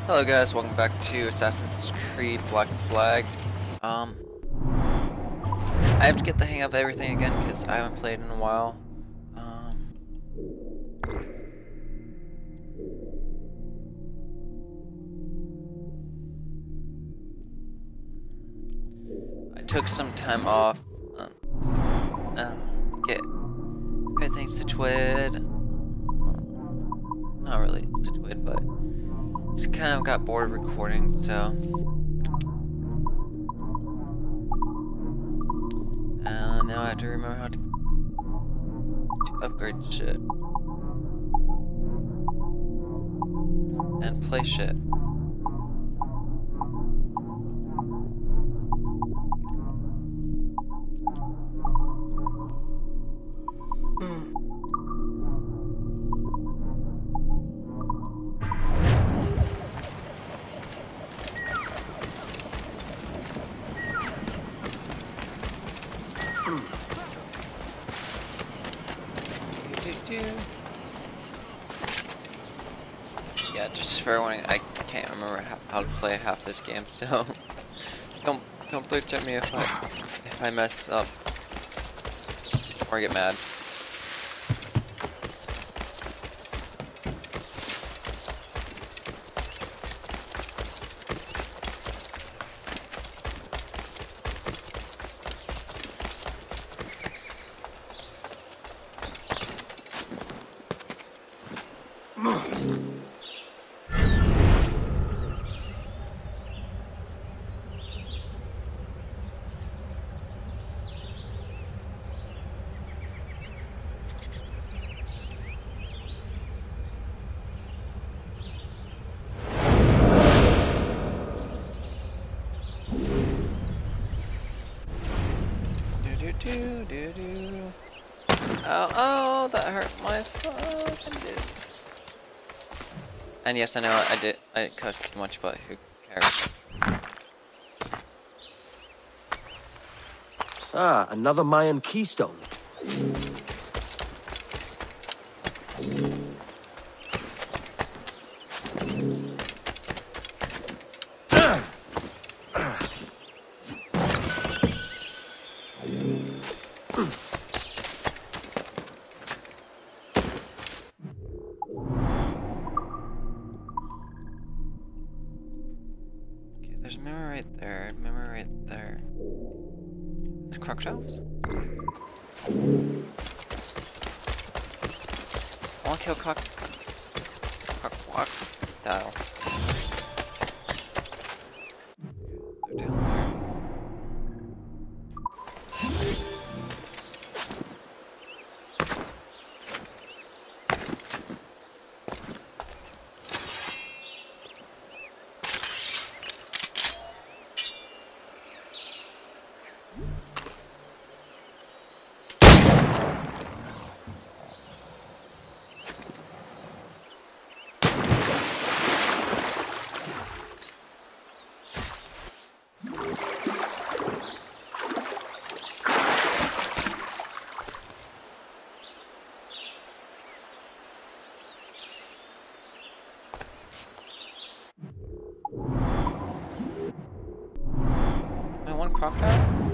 Hello guys, welcome back to Assassin's Creed Black Flag. Um, I have to get the hang of everything again because I haven't played in a while. Um, I took some time off to get everything situated. Not really situated, but just kind of got bored of recording, so. Now I have to remember how to upgrade shit. And play shit. Yeah, just for everyone, I can't remember how to play half this game, so don't bitch at me if I mess up or get mad. Oh, that hurt my fucking dude. And yes, I know I cussed too much, but who cares? Ah, another Mayan keystone. Okay, there's a mirror right there, mirror right there. There's crocodiles? I wanna kill crocodile. They're down there. One crocodile?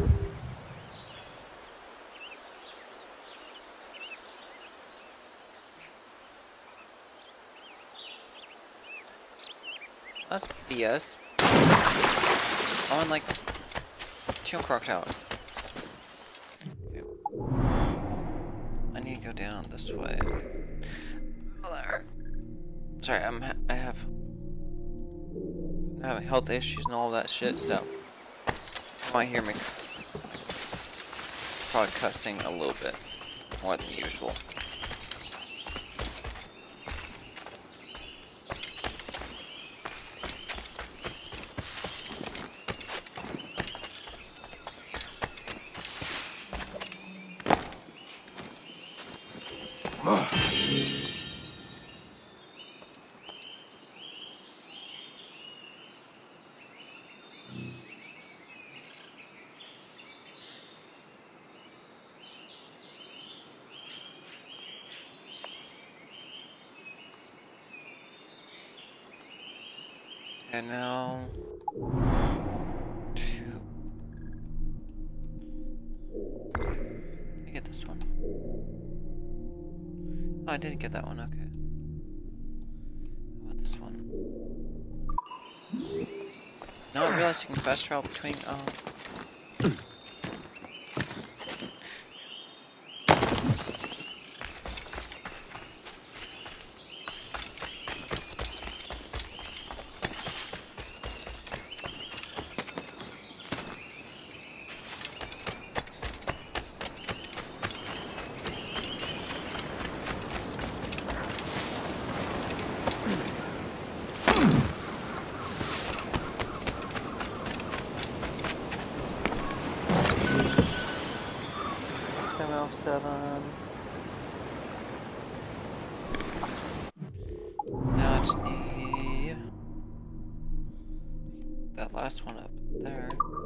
That's BS. I want like 2 crocodiles. Okay. I need to go down this way. Oh, that hurt. Sorry, I'm having health issues and all that shit, so you might hear me probably cussing a little bit more than usual. And now... Did I get this one? Oh, I didn't get that one, okay. How about this one? Now I realize you can fast travel between, ML7. Now I just need that last one up there.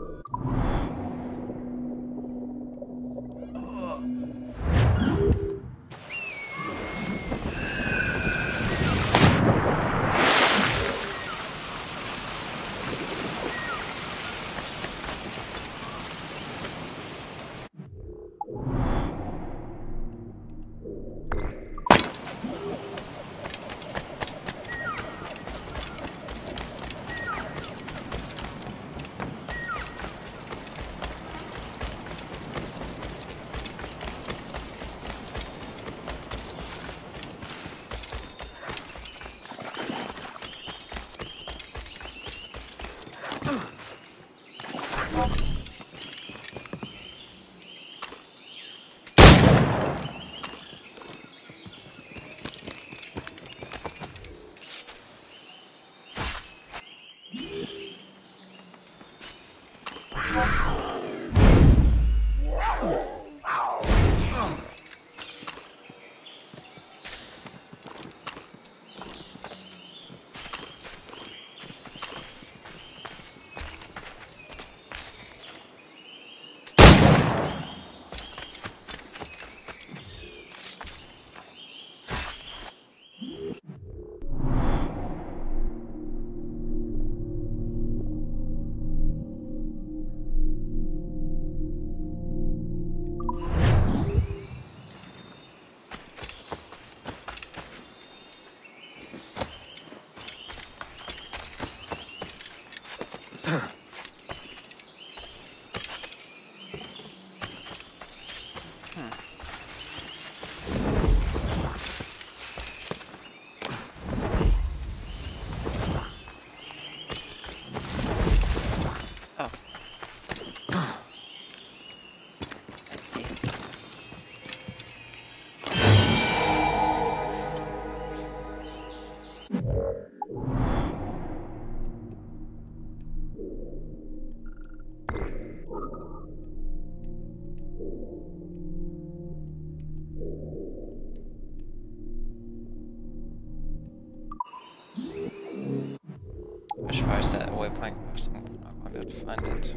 I should probably set a waypoint because I'm not going to be able to find it.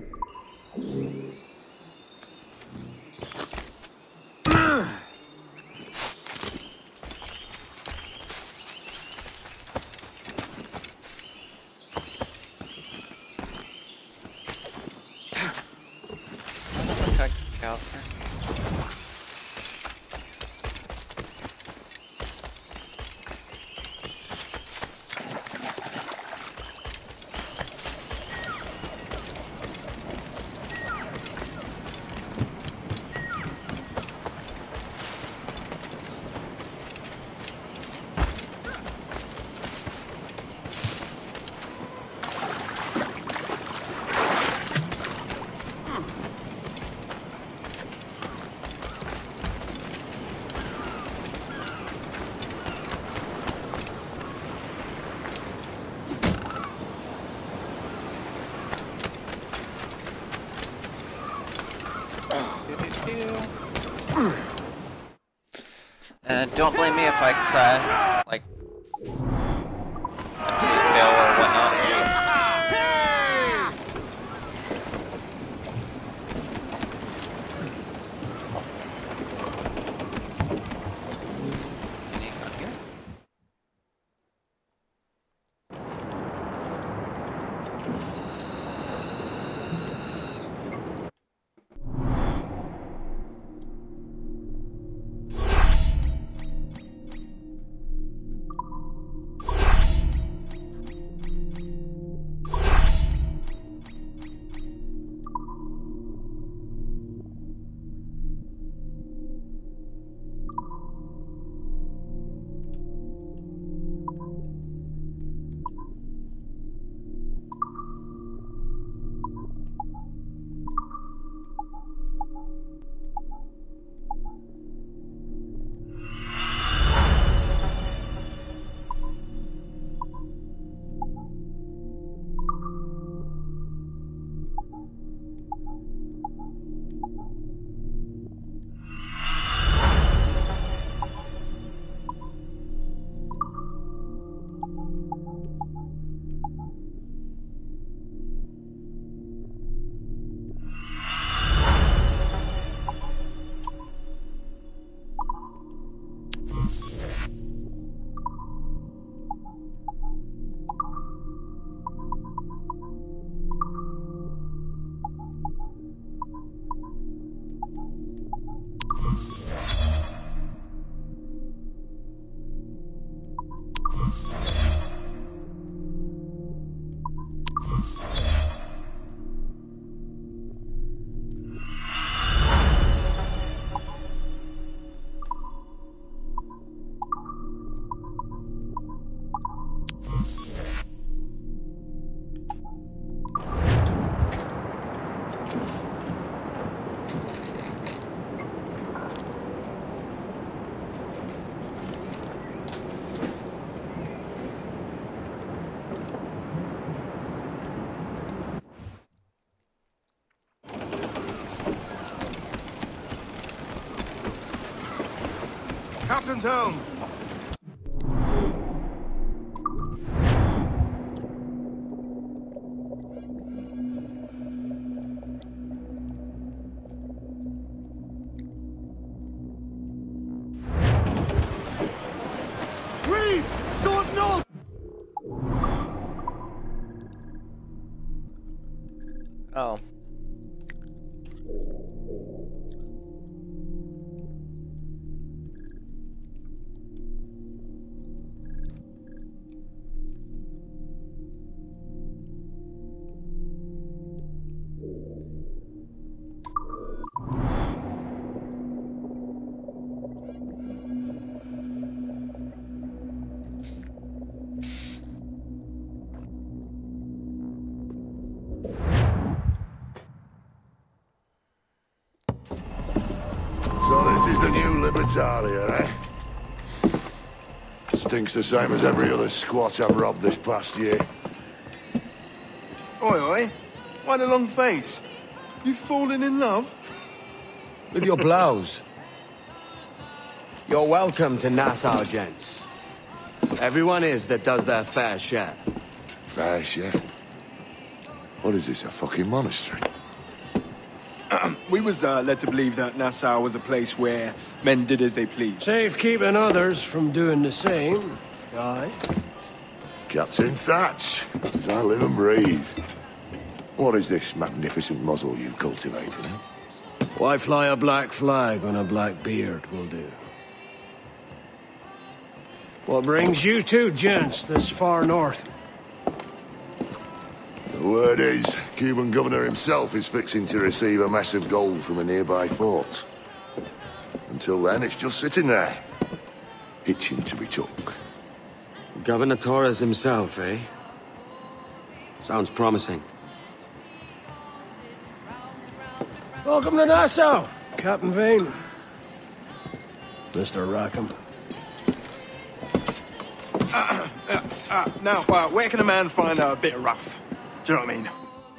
And don't blame me if I cry, like, fail or whatnot. Can you come here? Captain's home. Reeve! Sword north! Oh. So this is the new Libertalia, eh? Stinks the same as every other squat I've robbed this past year. Oi, oi. Why the long face? You've fallen in love? With your blouse. You're welcome to Nassau, gents. Everyone is that does their fair share. Fair share. What is this, a fucking monastery? We was led to believe that Nassau was a place where men did as they pleased. Safe keeping others from doing the same. Aye. Captain Thatch, as I live and breathe. What is this magnificent muzzle you've cultivated, eh? Why fly a black flag when a black beard will do? What brings you two gents this far north? The word is, Cuban governor himself is fixing to receive a mess of gold from a nearby fort. Until then, it's just sitting there, itching to be took. Governor Torres himself, eh? Sounds promising. Welcome to Nassau, Captain Vane. Mr. Rackham. Now, where can a man find a bit of rough? Do you know what I mean?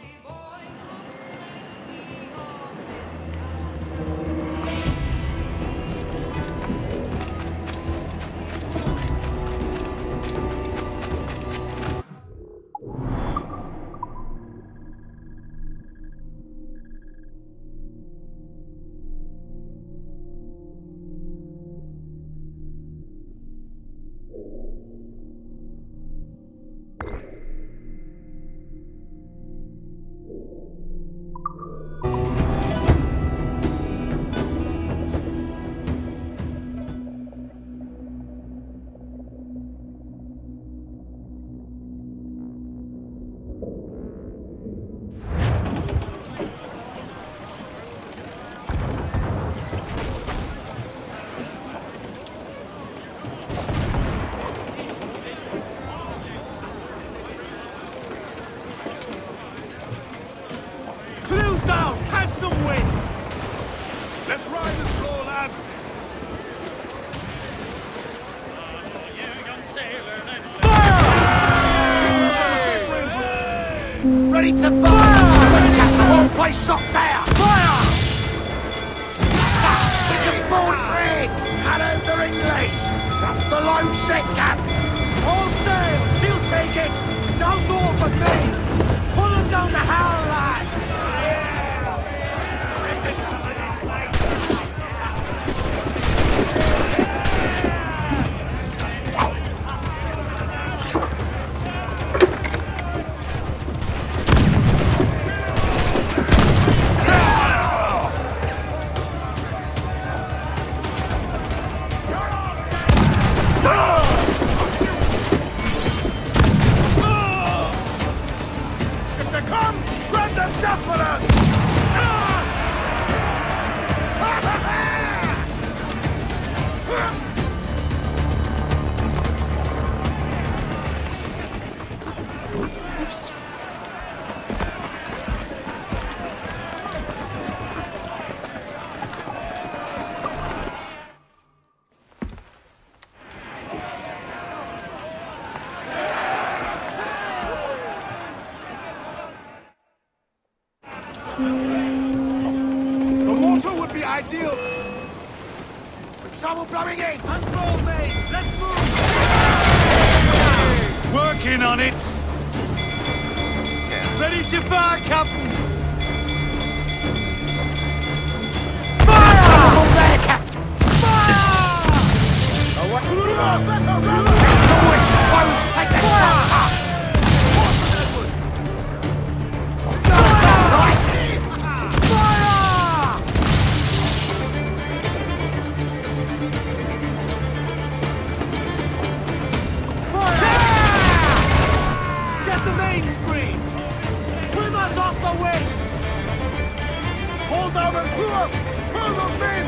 Clues down! Catch some wind! Let's ride this floor, lads! Ready to fire! Catch the whole place shot there! Fire! We can board rig! Colours are English! That's the lone ship, Cap! All sail! She'll take it! Don't all for me! Pull them down the Howl, lads! If they come, grab them trouble blowing in! Control, mates! Let's move! Working on it! Okay. Ready to fire, Captain! Fire! There, Captain! Fire! Take the fire! Get the main screen! Swim us off the wing! Hold down and crew up! Crew those men!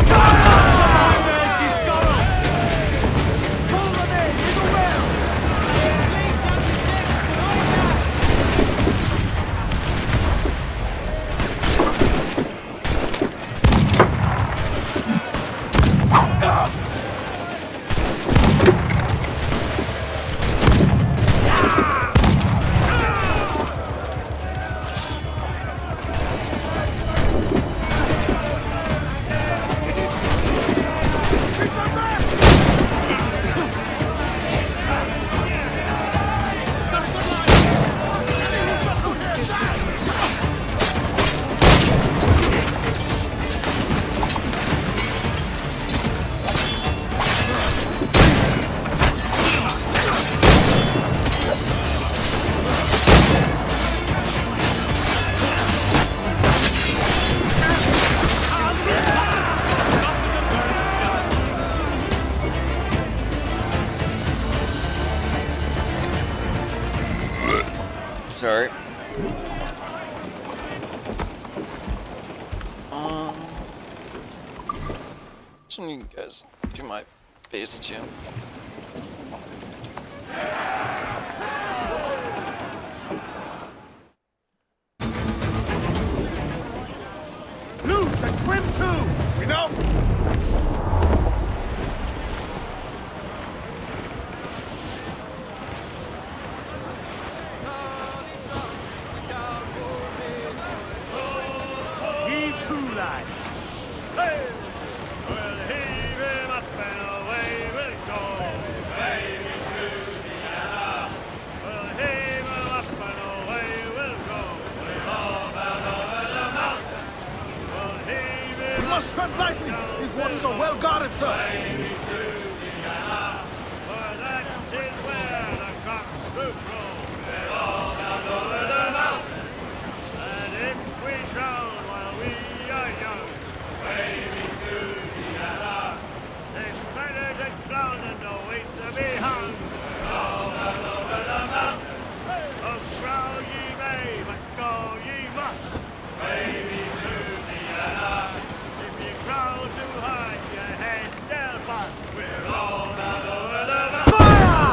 She's gone! Pull them in the well! Sorry. Shouldn't you guys do my base gym? Loose and trim too! We know! Heave to, lads! Hey! We'll heave him up and away we'll go. Baby Susanna. We'll heave him up and away we'll go. We're all bound over the mountain. We'll heave him We must tread lightly! These waters are well guarded, sir! Baby Susanna. For that is where the cocks do grow. We're all bound over the mountain. And if we drown while we are young, baby Susanna, it's better to drown than to wait to be hung. We're all bound over the mountain. Oh, growl ye may, but go ye must. Baby Susanna, if you growl too hard, your head they'll bust. We're all bound over the mountain. Fire!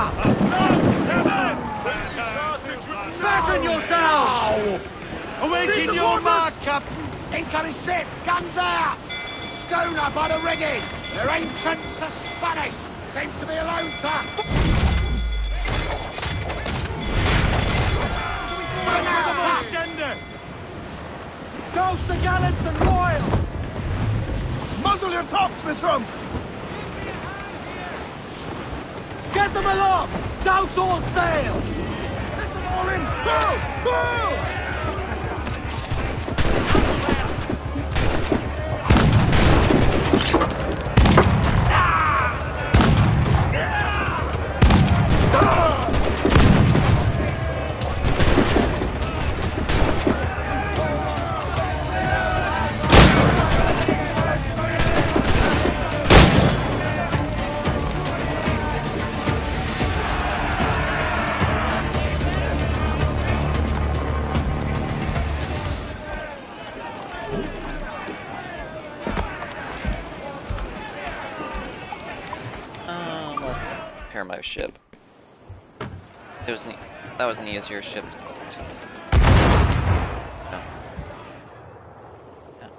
Batten yourselves! Awaiting your mark, Captain! Incoming ship! Guns out! Schooner by the rigging! Their ancients are Spanish! Seems to be alone, sir! Douse the gallants and royals! Muzzle your tops, Mitrums! Get them aloft! Douse all sail! Get them all in! Pull! Pull! Let's repair my ship. That was an easier ship. No. No.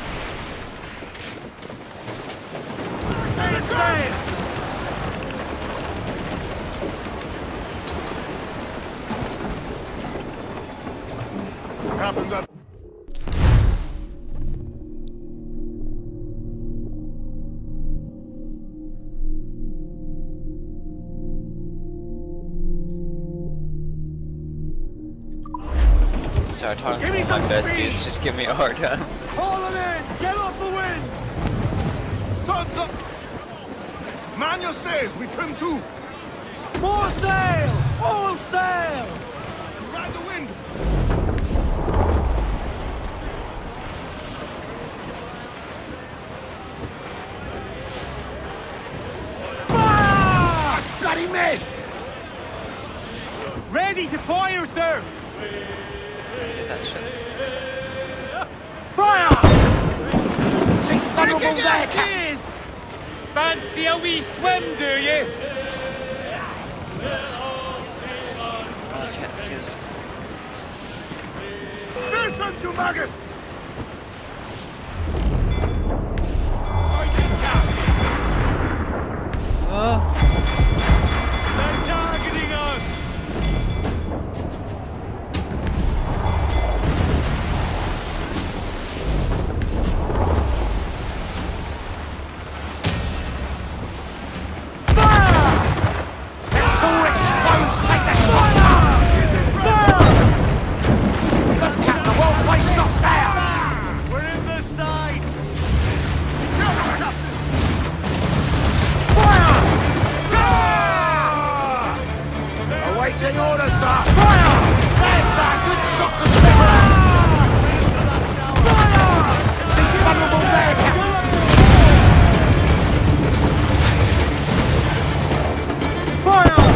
Happens at start talking to my besties, just give me a hard time. Haul it in! Get off the wind! Studs up! Man your stays, we trim too! More sail! All sail! Ride the wind! Fire! Bloody missed! Ready to fire, sir! Get that shit. Fire! She's vulnerable there, Captain! Fancy a wee swim, do you? Oh, I can't see this. Listen, you maggots! Oh, They're targeting us! We're in the sights! Awaiting orders, sir! Fire! There's sir! Good shot to the river! Fire! She's vulnerable there, Captain! Fire!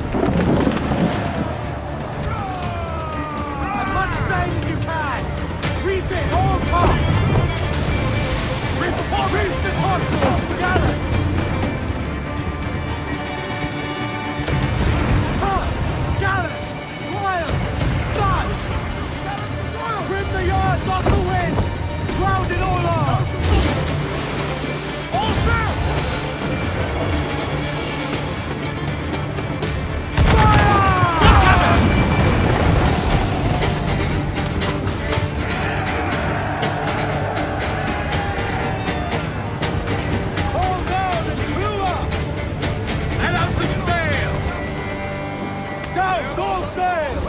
As much sail as you can! Reef it, all top! Reef the topsail! Gallant! Gallants! Royals! Studs! Trim the yards off the wind! Ground it all off! All set! Fire! Hold down and clew up! And out to sail! Down, all sail!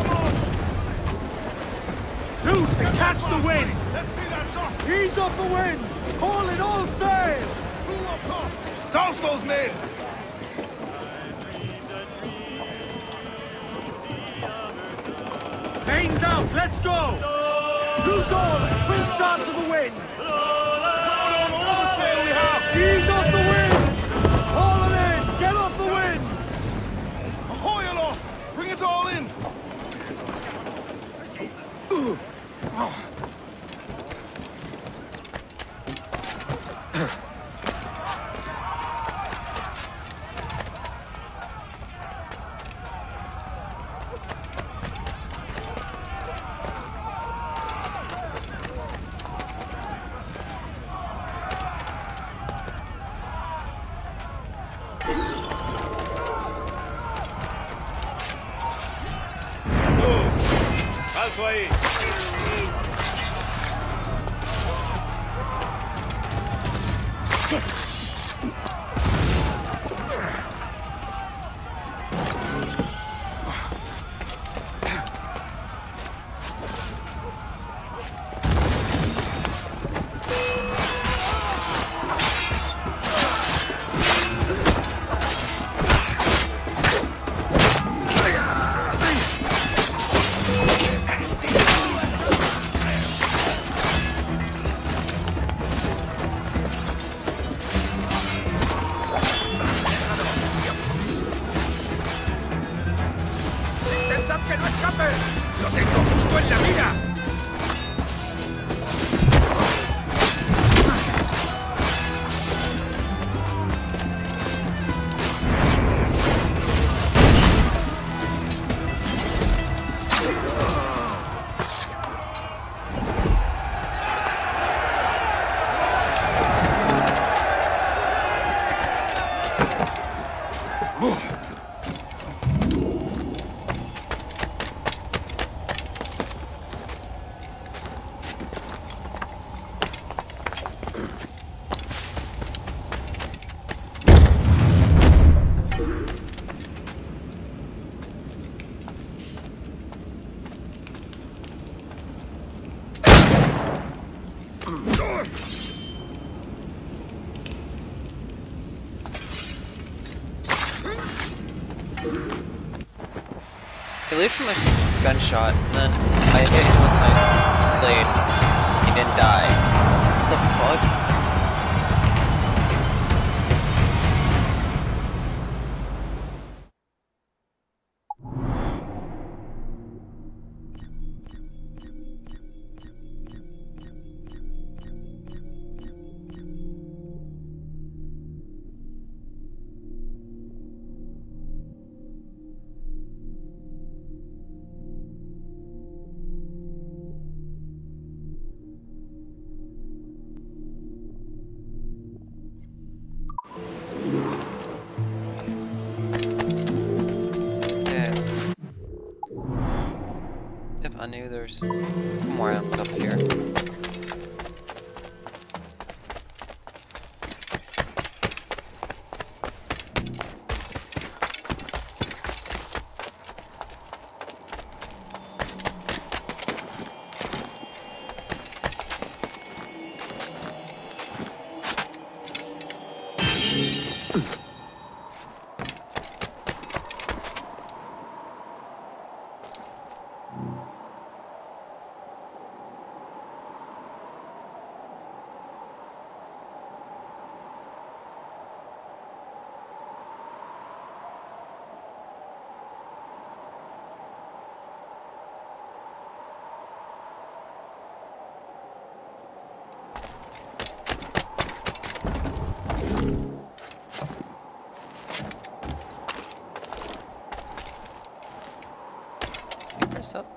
Loose and catch the wind! Let's see that dock! Ease off the wind! Haul in all sail! Two up top! Douse those men! Mains out, let's go! Loose all and swing sharp to the wind! Load on all the sail we have! Ease off the wind! Haul it in! Get off the wind! Ahoy aloft! Bring it all in! Halfway! ¡Intentad que no escape! ¡Lo tengo justo en la mira! He lived from a gunshot, and then I hit him with my blade. He didn't die. What the fuck? I knew there's more items up here. This up.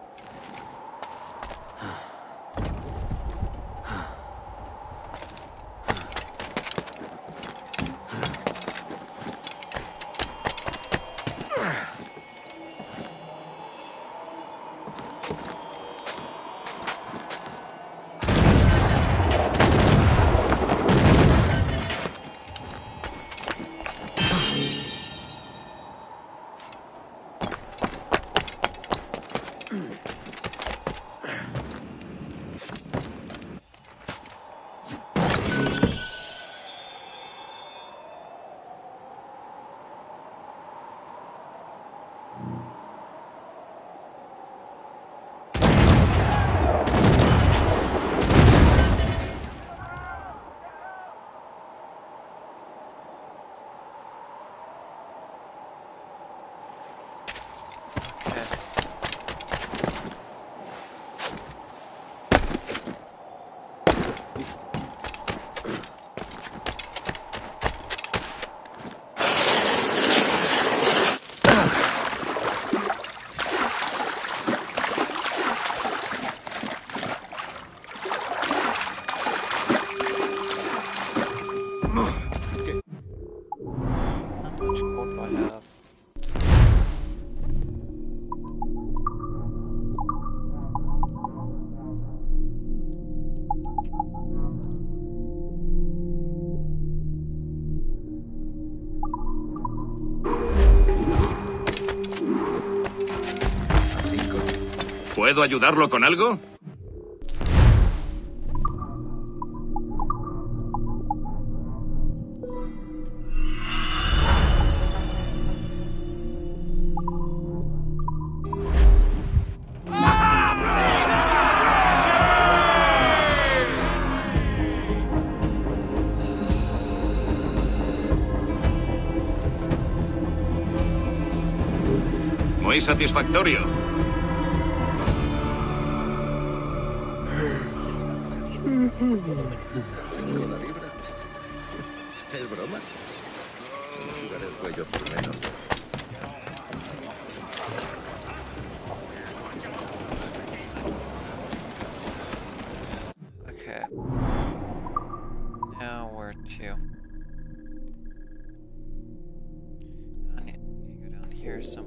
¿Puedo ayudarlo con algo? Muy satisfactorio. ¿Es broma? Jugar el cuello por menos. Okay. Now where to? I need to go down here some.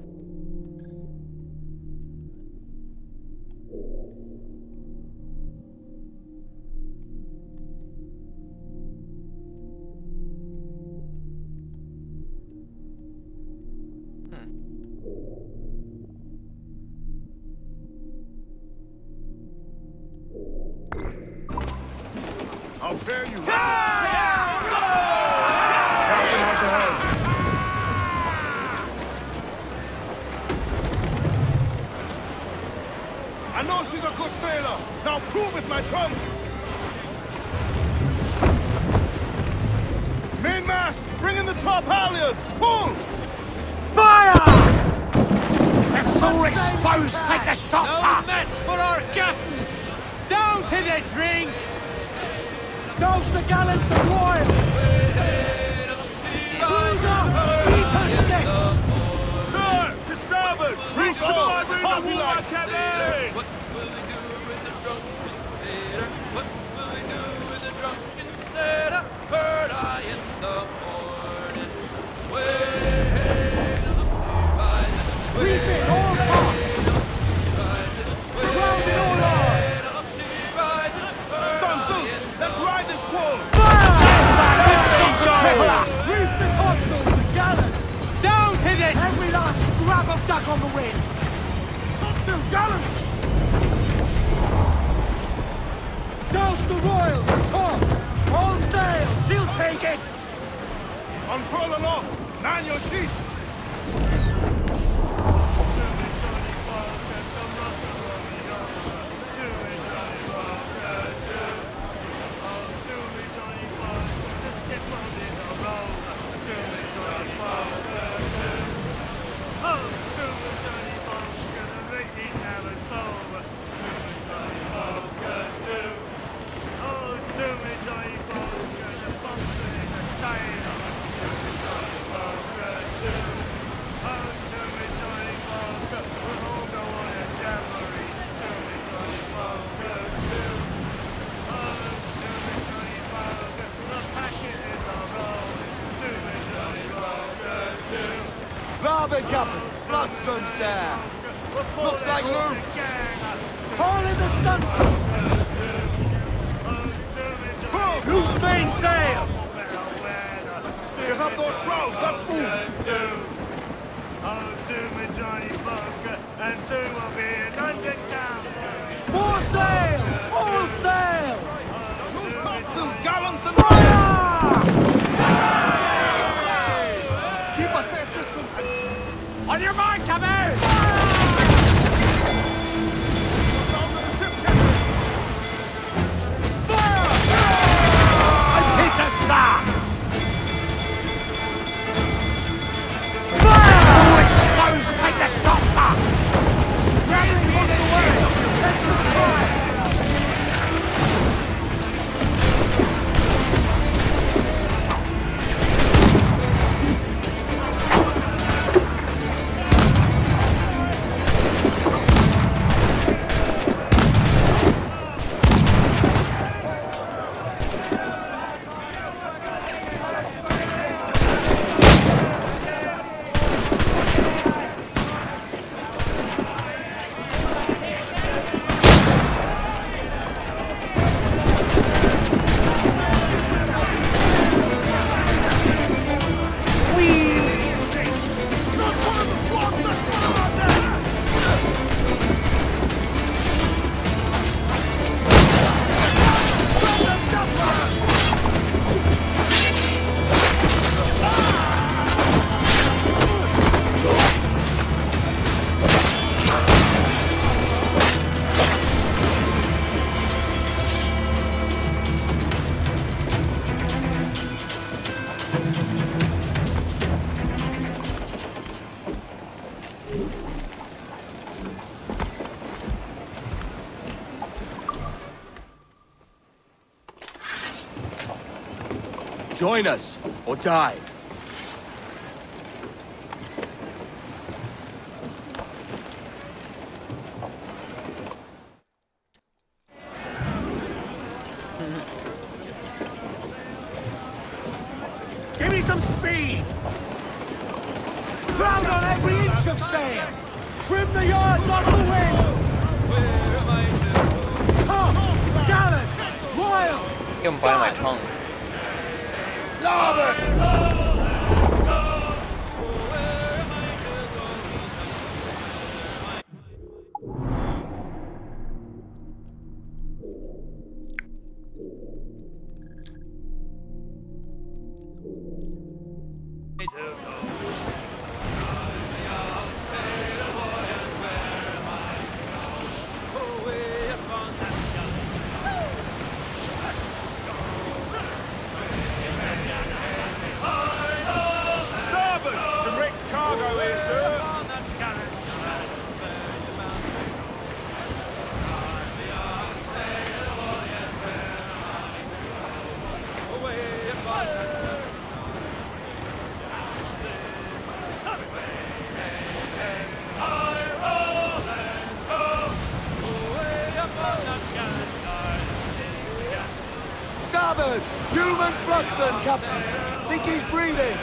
How fare you? Captain has the helm. know she's a good sailor. Now prove it, my trunks. Mainmast, bring in the top halyards. Pull! Fire! They're so exposed. Take the shots up. Match for our captain! Down to the drink! Douse the gallants of royal. Cruise up. Beat her sticks. Sir, to starboard. Reach on, party line. What will we do with the drunken sailor? What will we do with the drunken sailor? Heard I in the morning. Way Reef it all top. Surround it all on. Stunsails, let's ride this squall. Reef the topsails and gallants. down to the Every last scrap of duck on the wind. Topsails, gallants. Douse the royals and tops. All sail. She'll take it. Unfurl aloft. Man your sheets. Larboard, Captain. Flotsam, sir. Looks like loose. Haul in the stunsail. Loose main sails. Get up those shrouds, let's move. Oh, to me, Johnny Bunker, and soon we'll be in London town. More sail. All sail. Loose topsails, gallants and keep a safe distance. On your mark, Captain. Down to the ship, Captain. Pizza star. Fire! All exposed. Take the shots up. Rally on the way. Let's fire. Join us, or die. Give me some speed. Ground on every inch of sail. Trim the yards off the wind. Tops, gallants, royals. You can bite my tongue. Larboard! Hudson, Captain. Think he's breathing.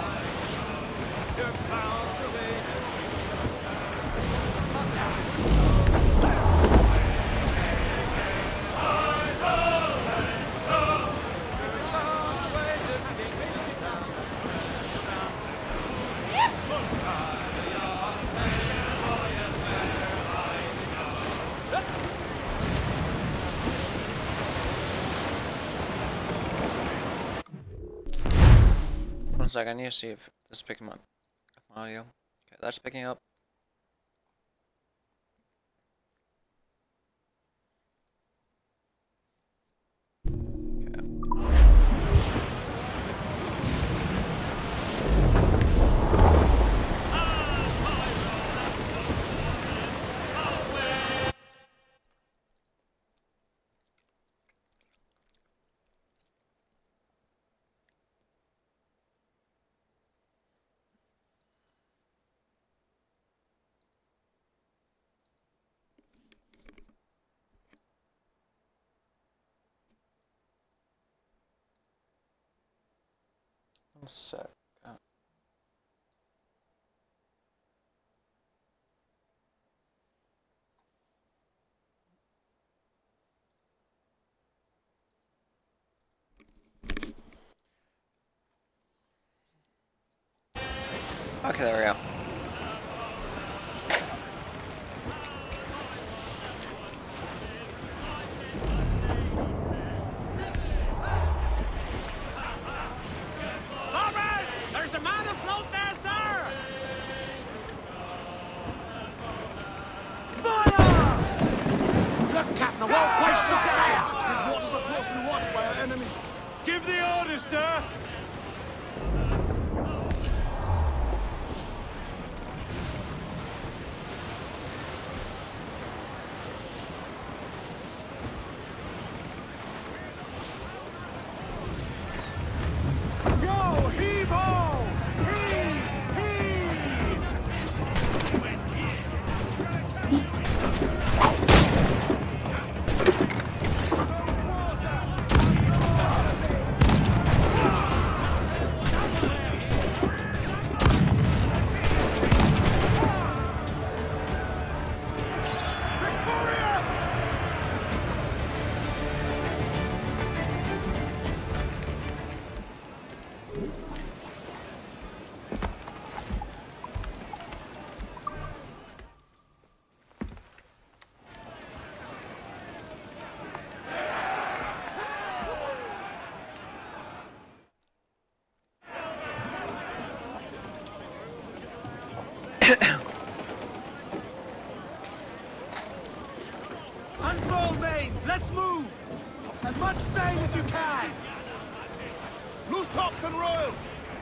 One sec, I need to see if this is picking up audio. Okay, that's picking up. One sec. Okay, there we go. There's a man afloat there, sir! Fire! Look, Captain, the whole place shot there! These waters are closely watched by our enemies. Give the orders, sir! Yo, heave-ho! Heave! Heave! Unfold mains, let's move! As much sail as you can! Loose tops and royals!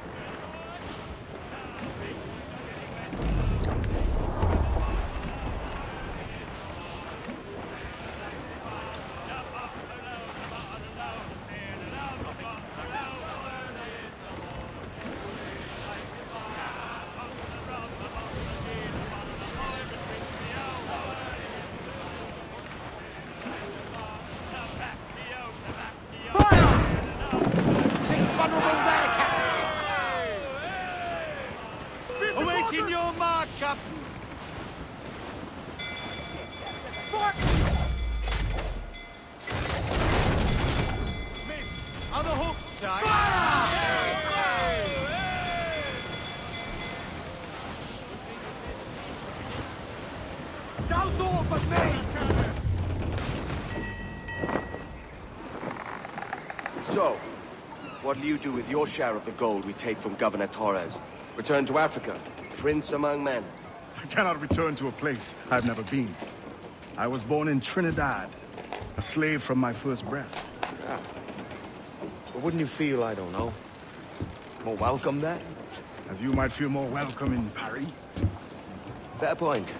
Awaiting your mark, Captain! Miss, are the hooks tight? Douse all but me! So, what'll you do with your share of the gold we take from Governor Torres? Return to Africa, prince among men. I cannot return to a place I've never been. I was born in Trinidad, a slave from my first breath. Ah. But wouldn't you feel, I don't know, more welcome there? As you might feel more welcome in Paris. Fair point.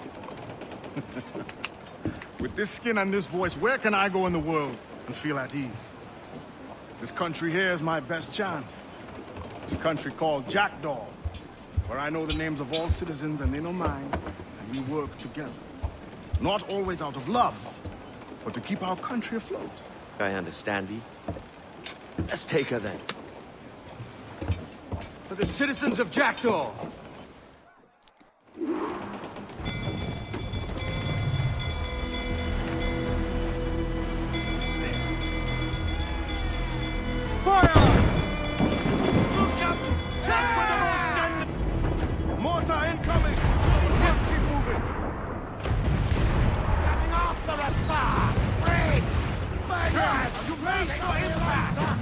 With this skin and this voice, where can I go in the world and feel at ease? This country here is my best chance. This country called Jackdaw, where I know the names of all citizens and they know mine, and we work together. Not always out of love, but to keep our country afloat. I understand thee. Let's take her then. For the citizens of Jackdaw! Fire! Look, Captain! That's where they're all standing! Mortar incoming! Let's keep moving! Coming after us, sir! Brig! Spaniards! You raise your impact!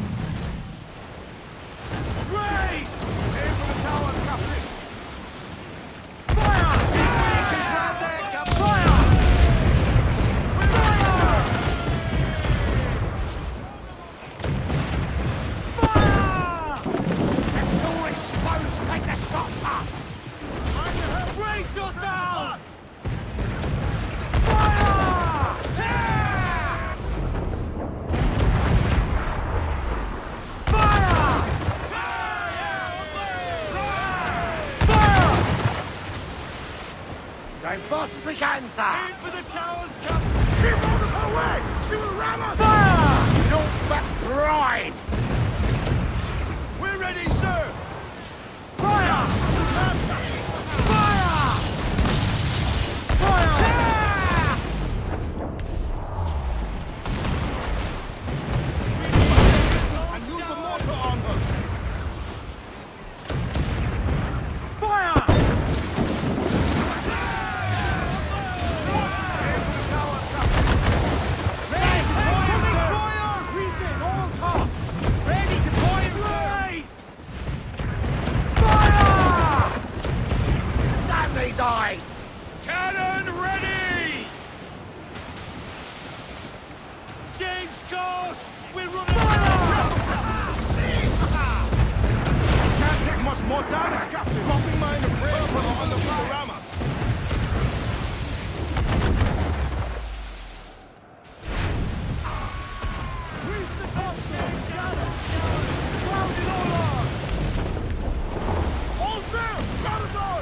Raise! Aim for the towers, Captain! Fire! His wing is round there! Fire! Fire! Fire! Let's all expose! Take the shots up! Brace yourselves! Fire! Yeah! Fire! Fire! Going fast as we can, sir! Aim for the towers, Captain! Keep out of her way! She will ram us! Fire! Naught but brine! We're ready, sir! Fire! Fire! Fire! Yeah! And use the mortar on her! Fire! Aim for the towers, Captain! Yes! Fire! Reason, all top! Ready to fire! Race! Fire! Damn these eyes! Cannon ready! Change course! We're running Can't take much more damage, Captain! Dropping mine to break for the Panorama! Reach the top, James! Ground it all on! All there! Got it on!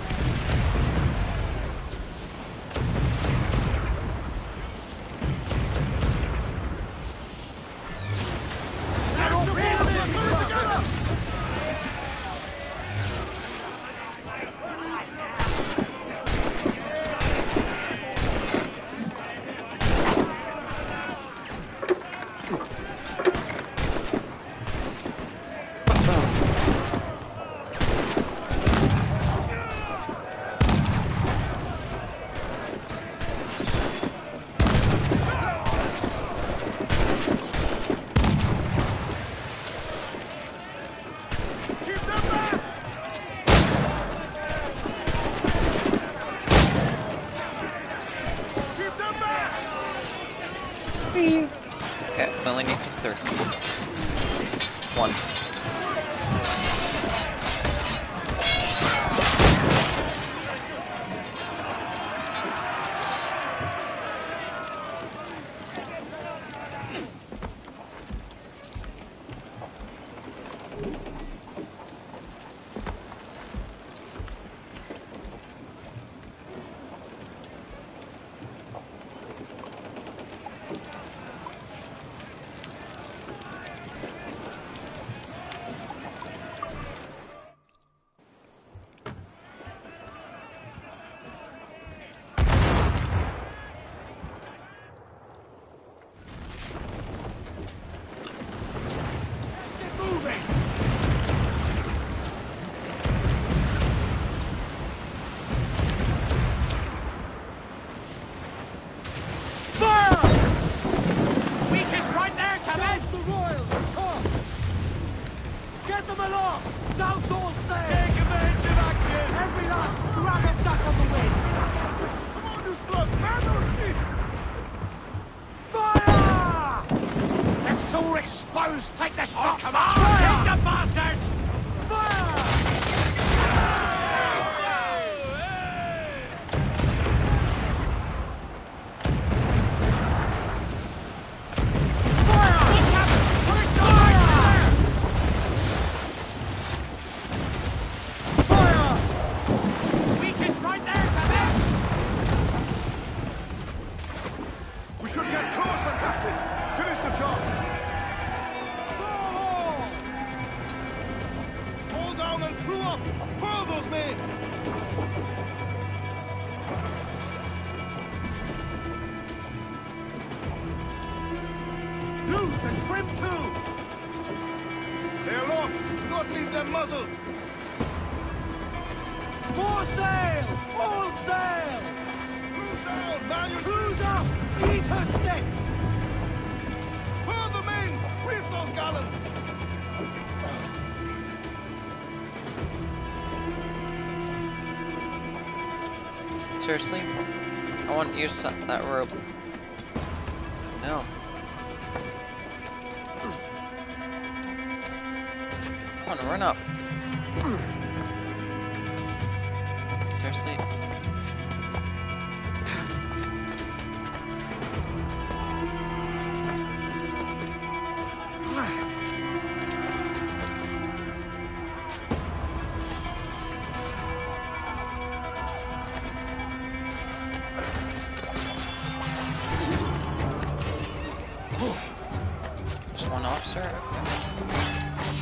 Keep them back! Keep them back! Okay, we only need 30. 1. and trim too! They're aloft! Do not leave them muzzled! More sail! All sail! Cruise down! Man your Cruise up! Eat her sticks! Furl the mains! Reef those gallants! Seriously? I want to use that rope. No. Come on, run up. Seriously? Just one officer? Okay.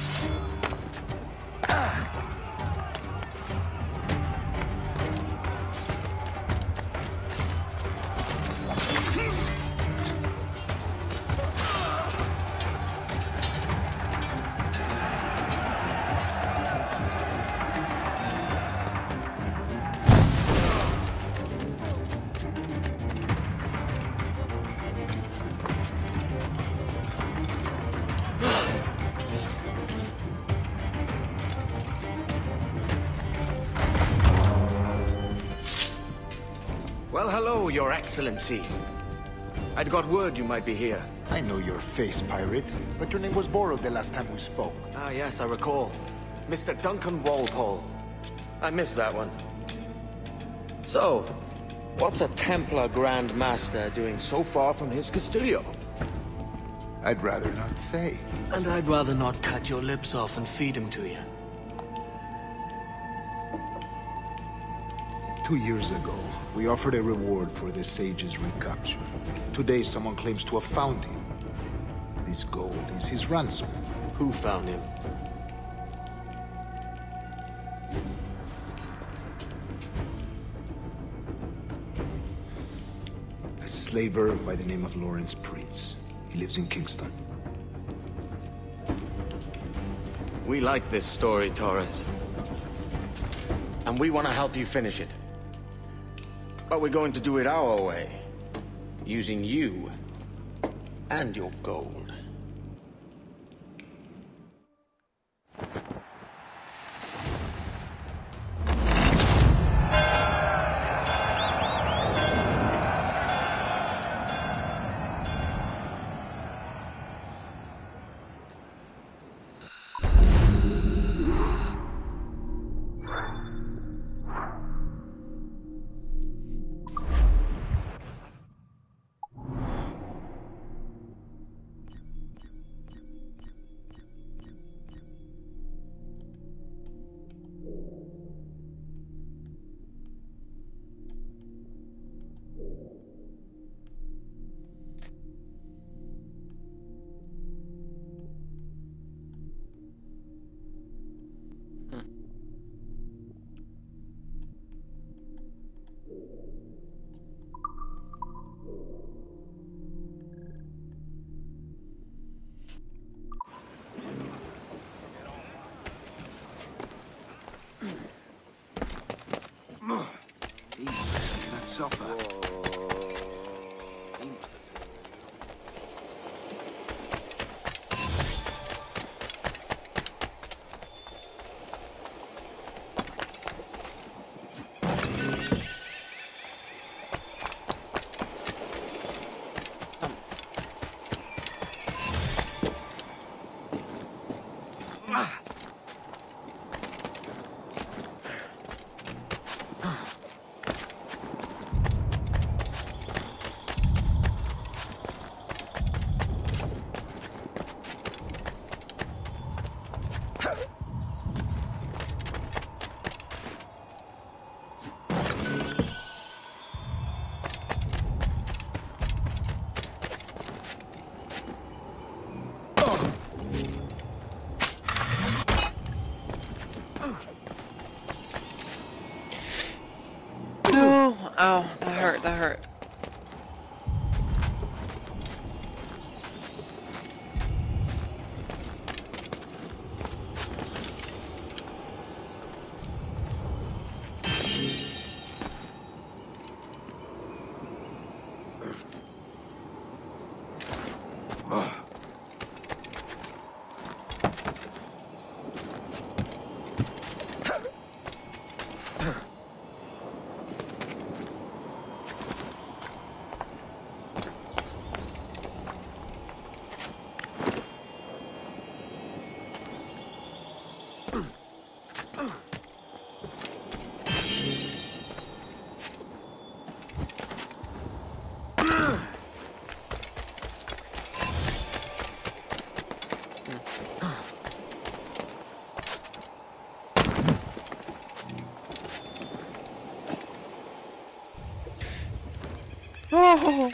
Well, hello, Your Excellency. I'd got word you might be here. I know your face, pirate, but your name was borrowed the last time we spoke. Ah, yes, I recall. Mr. Duncan Walpole. I missed that one. So, what's a Templar Grand Master doing so far from his Castillo? I'd rather not say. And I'd rather not cut your lips off and feed him to you. 2 years ago, we offered a reward for the sage's recapture. Today, someone claims to have found him. This gold is his ransom. Who found him? A slaver by the name of Lawrence Prince. He lives in Kingston. We like this story, Torres. And we want to help you finish it. But we're going to do it our way. Using you and your gold. Ow, that hurt, that hurt. Oh.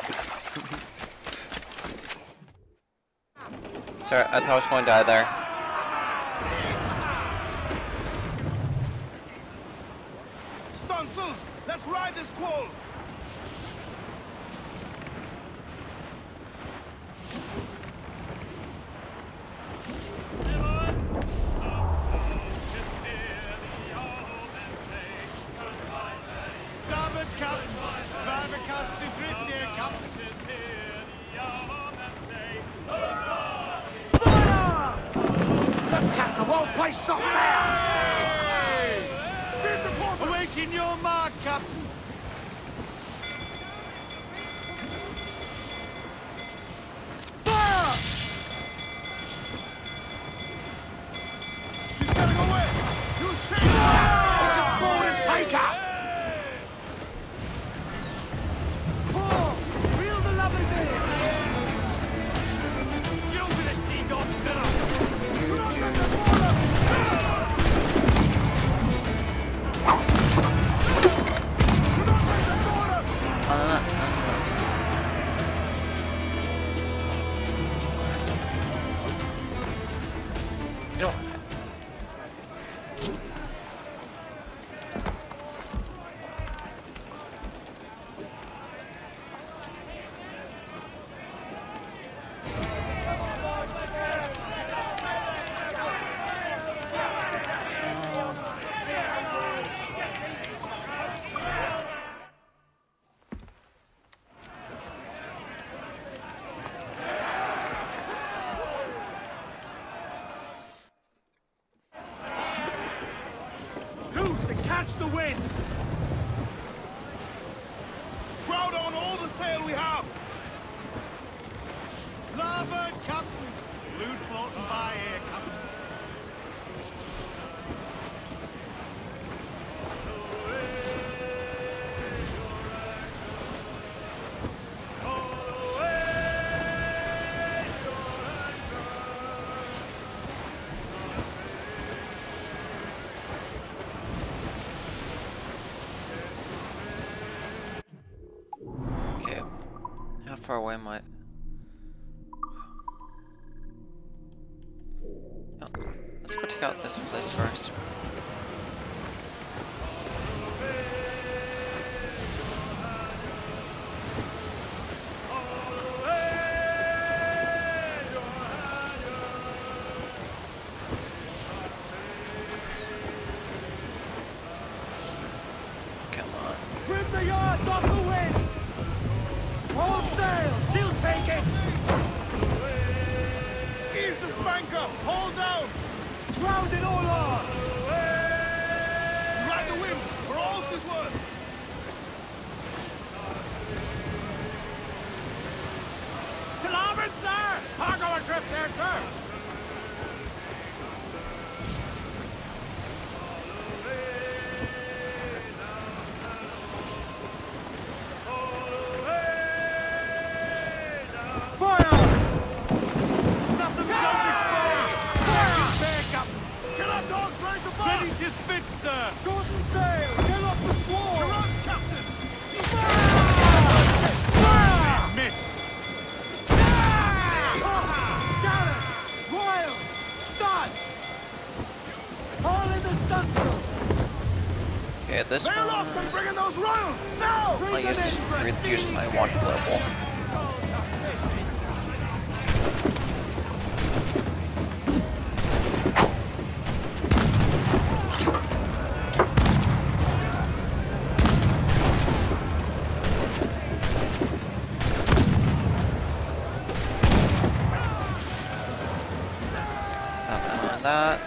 Sorry, I thought I was going to die there. Stunsels, let's ride this squall! Starboard captain, Sparvacast to drift here, captain. The whole place shot there! Awaiting your mark, captain. Fire! She's getting away! Use chain! Get the board and take her! Reel the lovers in. Get over the sea dogs now. Loose and catch the wind! Crowd on all the sail we have! Larboard, captain. Loot floating by here, captain. Okay, how far away am I? Oh, let's go check out this place first. Come on. Trim the yards off the wind! Hold sail! She'll take it! Ease the spanker! Hold down! Crowd it all on! Ride the wind! For all this worth! To larboard, sir! Cargo adrift there, sir! Fire! Nothing but exposed. Fair, captain. Get our dogs ready to fire! Ready to spit, sir. Shorten sail! Get off the squall! You're on, Captain! Miss. Gallants! Royals! Studs! All in the stunsail! Okay, this Sail off one, and bring in those royals! Now! I'll reduce my want level. On that.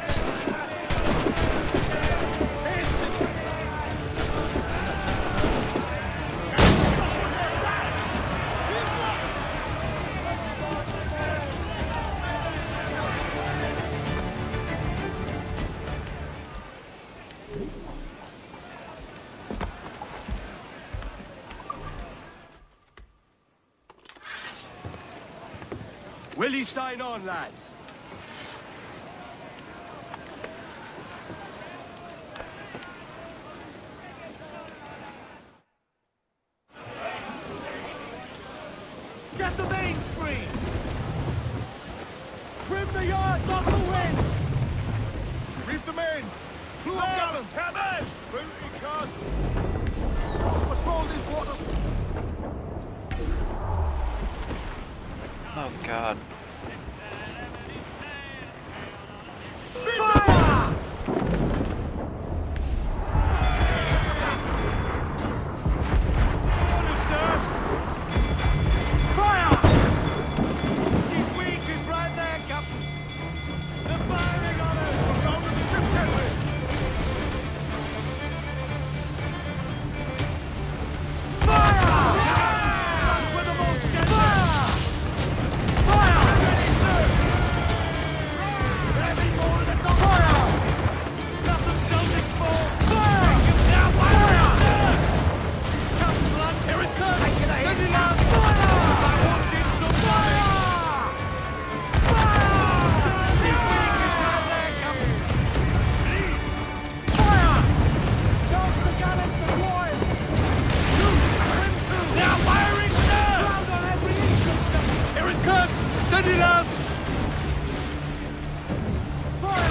Will you sign on, lads? friends! Who have got 'em? Come in! Booty cod! Who's patrol these waters? Oh god. Fire! Orders, sir! Fire! She's weak, she's right there, Captain. They're firing on us! Down to the ship, Henry! Fire! That's where the most get Fire! Fire! Ready, sir! Heavy more than the fire! Got them Celtic ball! Fire! Now fire! Captain Blood, here it comes! Send it out! Fire! I wanted some fire! Fire! She's weak, she's right there, Captain! Fire! Don't forget it's the boys! Now firing, sir! Ground on every inch of stuff! Here it comes! Steady down! Fire!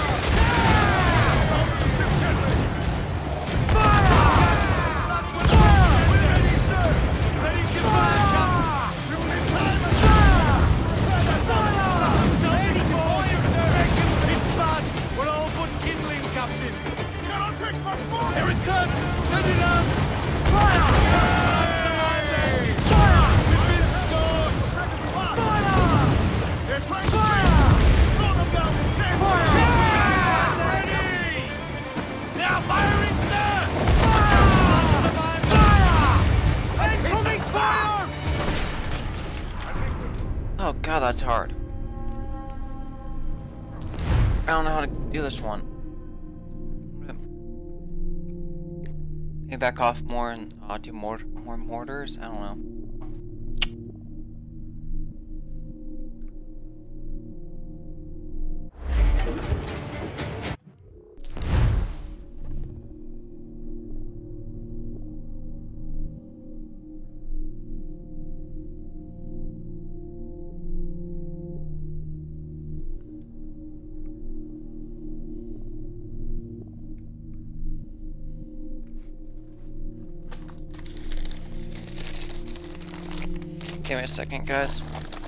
Fire! That's what fire! We're ready, sir! Ready to fire, Captain! Fuel is time and fire! Fire! Ready to fire, sir! It's bad! We're all but kindling, Captain! Cannot take much more! Here it comes! Steady down! Fire! That's the landing! Fire! We've been scorched! Fire! They're trying to Fire! slow them down! Take Fire! Ready! Now firing, sir! Fire! Fire! Incoming fire! Oh god, that's hard. I don't know how to do this one. Maybe back off more and do more mortars? I don't know. Give me a second, guys.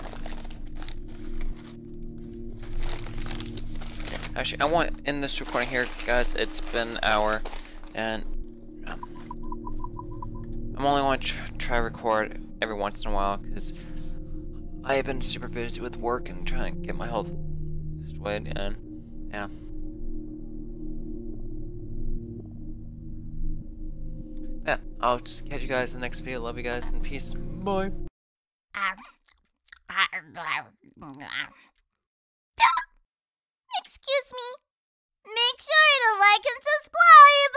Actually, I want to end this recording here, guys. It's been an hour, and I'm only want to try record every once in a while because I have been super busy with work and trying to get my health destroyed, and yeah. Yeah, I'll just catch you guys in the next video. Love you guys, and peace. Bye. Excuse me. Make sure to like and subscribe.